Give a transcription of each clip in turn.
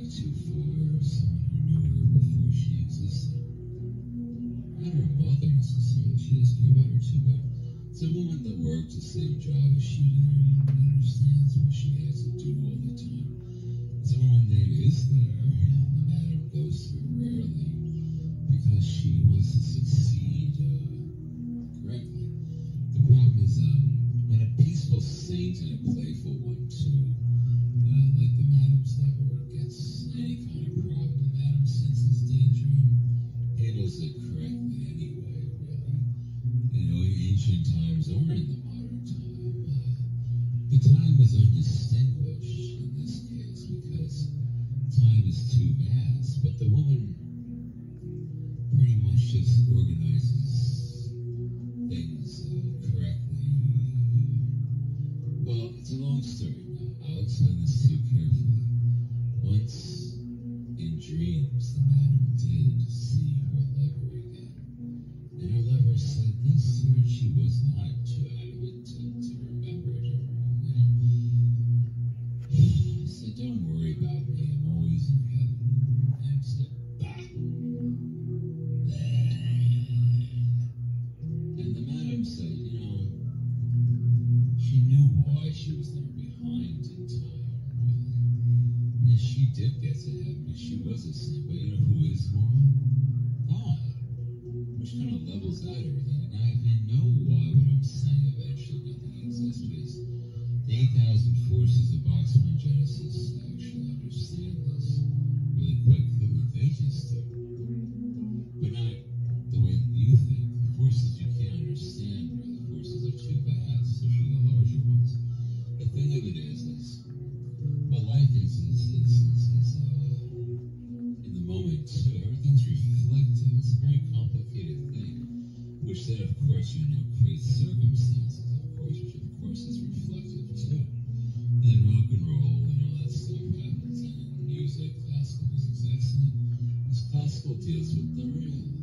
too for someone who knew her before she existed. Not her mother necessarily, she doesn't know about her too, but it's a woman that worked the same job as she did and understands what she has to do all the time. It's a woman that is there, and the madam goes to her rarely because she wants to succeed correctly. The problem is when a peaceful saint and a playful one too, like the madam's lover, gets any kind of problem, the madam senses danger and handles it correctly anyway, really. You know, in ancient times or in the modern time, the time is undistinguished in this case because time is too vast, but the woman pretty much just organizes things correctly. Well, it's a long story now. I'll explain this to you carefully. Once in dreams, the madam did see her lover again. And her lover said this to her. She was not too adamant to remember it. He said, "Don't worry about me. I'm always in heaven." And said, "Bah." And the madam said, she knew why she was never behind in time. Yes, she did get to heaven, and she was a saint, but you know who is more? God. Which kind of levels out everything. And I know why what I'm saying eventually nothing exists, because the 8,000 forces of Box 1 Genesis actually understand this really quite clearly. They just do. But not the way you think. The forces you can't understand, or the forces are too vast, especially the larger ones. The thing of it is what life is in the moment too. Everything's reflective. It's a very complicated thing, which then, of course, creates circumstances, of course, which of course is reflective too. And then rock and roll and all that stuff happens, and music, classical music's excellent, because classical deals with the real thing.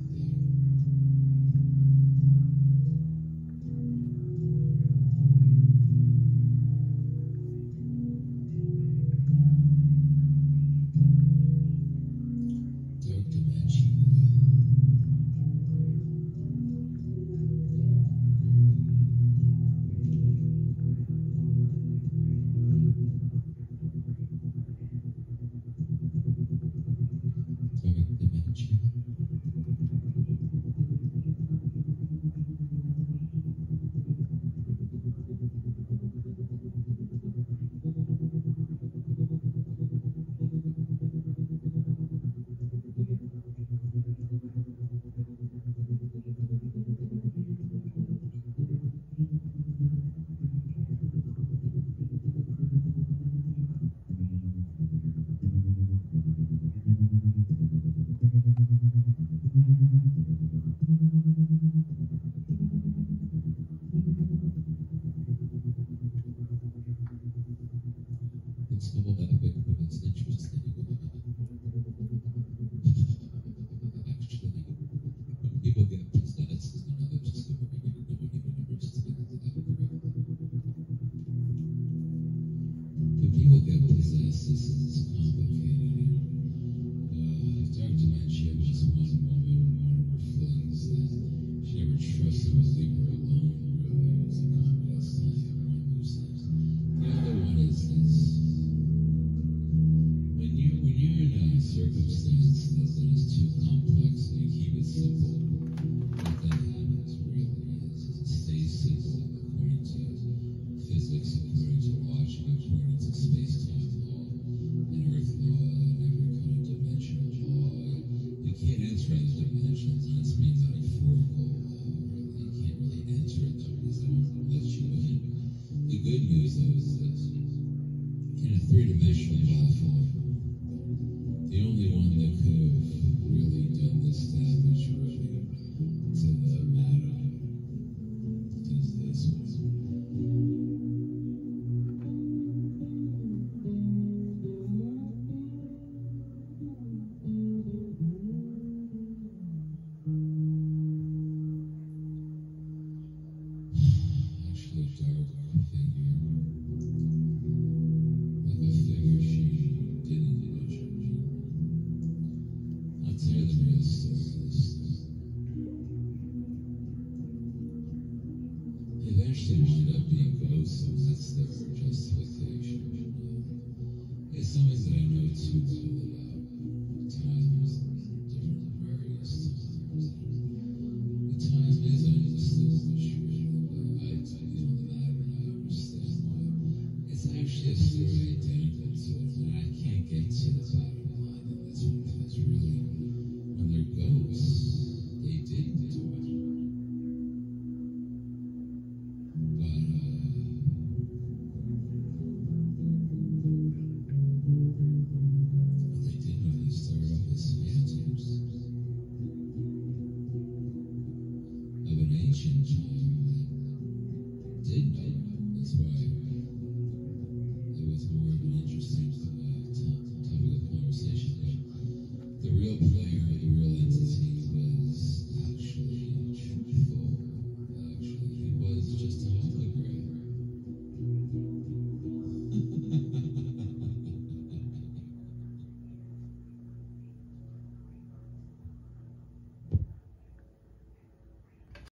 It's a little epic, but it's interesting. Actually, when people get possessed, they're just no one even understands it correctly. When people get possessed, this is complicated. Dark dementia was one woman, one of her flings, that she never trusted would leave her alone, really. It was a communist time, one of those things. The other one is this. When you're in a circumstance that is too complex and you keep it simple, what then happens really is it stays simple according to physics, according to logic, according to space-time law, and earth law, and every kind of dimensional law. You can't enter other dimensions, and this means metaphorical law, really. You can't really enter them because they won't let you in. The good news, though, is this. In a three-dimensional platform, the only one that could have really done this damage really to the matter is this one. Actually, a dark figure. Like a figure she didn't need a judging. Yes, they're identical to it, and I can't get to the bottom line in this one because really, when they're ghosts, they didn't do it. But, what they did know they started off as phantoms of an ancient child.